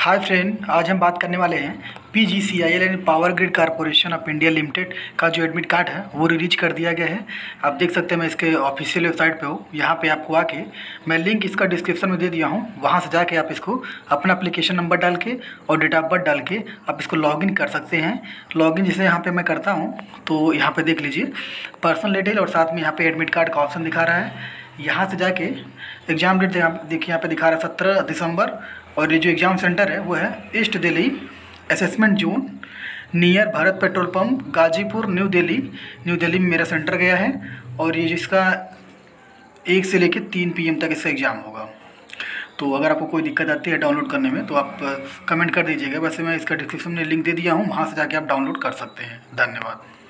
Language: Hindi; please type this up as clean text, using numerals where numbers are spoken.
हाय फ्रेंड, आज हम बात करने वाले हैं PGCIL यानी power grid corporation of India limited का जो एडमिट कार्ड है वो रिलीज कर दिया गया है। आप देख सकते हैं, मैं इसके ऑफिशियल वेबसाइट पे हूँ। यहाँ पे आपको आके मैं लिंक इसका डिस्क्रिप्शन में दे दिया हूँ, वहाँ से जाके आप इसको अपना एप्लीकेशन नंबर डाल के और डेट ऑफ बर्थ डाल के आप इसको लॉगिन कर सकते हैं। लॉगिन जैसे यहाँ पर मैं करता हूँ तो यहाँ पर देख लीजिए पर्सनल डिटेल और साथ में यहाँ पर एडमिट कार्ड का ऑप्शन दिखा रहा है। यहाँ से जाके एग्ज़ाम डेट देखिए यहाँ पे दिखा रहा है 17 दिसंबर, और ये जो एग्ज़ाम सेंटर है वो है east Delhi assessment zone near Bharat petrol pump Ghazipur new Delhi में मेरा सेंटर गया है। और ये जिसका 1 से लेकर 3 PM तक इसका एग्ज़ाम होगा। तो अगर आपको कोई दिक्कत आती है डाउनलोड करने में तो आप कमेंट कर दीजिएगा। वैसे मैं इसका डिस्क्रिप्शन में लिंक दे दिया हूँ, वहाँ से जाके आप डाउनलोड कर सकते हैं। धन्यवाद।